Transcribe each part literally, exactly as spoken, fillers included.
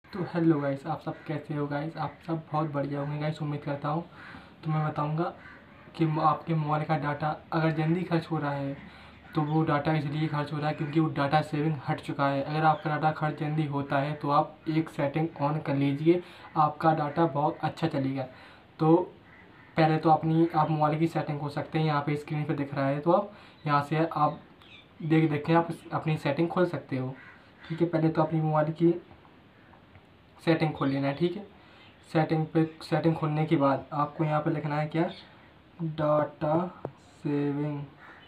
तो hello guys, आप सब कैसे हो गाइस? आप सब बहुत बढ़िया होंगे गाइस, उम्मीद करता हूँ। तो मैं बताऊँगा कि मो- आपके मोबाइल का डाटा अगर जल्दी खर्च हो रहा है तो वो डाटा इसलिए खर्च हो रहा है क्योंकि वो डाटा सेविंग हट चुका है। अगर आपका डाटा खर्च जल्दी होता है तो आप एक सेटिंग ऑन कर लीजिए, आपका डाटा बहुत अच्छा चलेगा। तो पहले तो अपनी आप मोबाइल की सेटिंग हो सकते हैं, यहाँ पे स्क्रीन पे दिख रहा है, तो आप यहाँ से आप देख देख के आप अपनी सेटिंग खोल सकते हो। ठीक है, पहले तो अपनी मोबाइल की सेटिंग खोल लेना है। ठीक है, सेटिंग पे सेटिंग खोलने के बाद आपको यहाँ पे लिखना है क्या, डाटा सेविंग,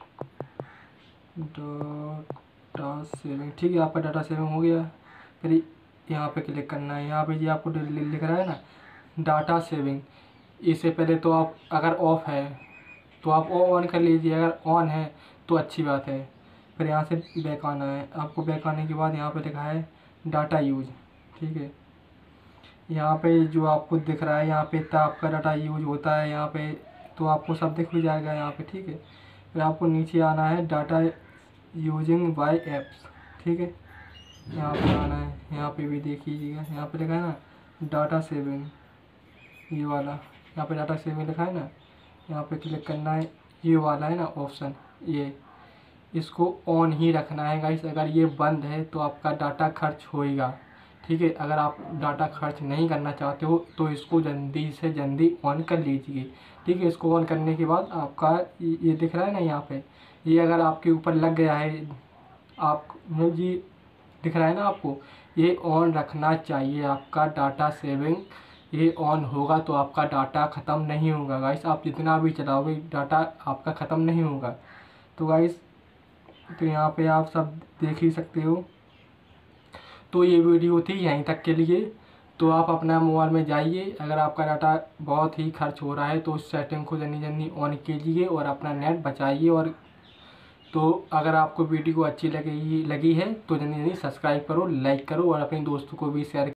डाटा सेविंग। ठीक है, आपका डाटा सेविंग हो गया। फिर यहाँ पे क्लिक करना है, यहाँ पे ये आपको लिख रहा है ना डाटा सेविंग। इससे पहले तो आप अगर ऑफ है तो आप ऑन कर लीजिए, अगर ऑन है तो अच्छी बात है। फिर यहाँ से बैक आना है, आपको बैक आने के बाद यहाँ पे लिखा है डाटा यूज। ठीक है, यहाँ पे जो आपको दिख रहा है यहाँ पे इतना आपका डाटा यूज होता है यहाँ पे, तो आपको सब दिख भी जाएगा यहाँ पे। ठीक है, फिर आपको नीचे आना है डाटा यूजिंग बाय एप्स। ठीक है, यहाँ पे आना है, यहाँ पे भी देख लीजिएगा, यहाँ पे लिखा है ना डाटा सेविंग, ये वाला यहाँ पे डाटा सेविंग लिखा है ना, यहाँ पे क्लिक करना है। ये वाला है ना ऑप्शन, ये इसको ऑन ही रखना है गाइस। अगर ये बंद है तो आपका डाटा खर्च होएगा। ठीक है, अगर आप डाटा खर्च नहीं करना चाहते हो तो इसको जल्दी से जल्दी ऑन कर लीजिए। ठीक है, इसको ऑन करने के बाद आपका ये दिख रहा है ना यहाँ पे, ये अगर आपके ऊपर लग गया है, आप मुझे दिख रहा है ना आपको, ये ऑन रखना चाहिए। आपका डाटा सेविंग ये ऑन होगा तो आपका डाटा ख़त्म नहीं होगा गाइस। आप जितना भी चलाओगे डाटा आपका ख़त्म नहीं होगा। तो गाइस, तो यहाँ पे आप सब देख ही सकते हो। तो ये वीडियो थी यहीं तक के लिए। तो आप अपना मोबाइल में जाइए, अगर आपका डाटा बहुत ही खर्च हो रहा है तो उस सेटिंग को जल्दी जल्दी ऑन कीजिए और अपना नेट बचाइए। और तो अगर आपको वीडियो अच्छी लगी लगी है तो जल्दी जल्दी सब्सक्राइब करो, लाइक करो और अपने दोस्तों को भी शेयर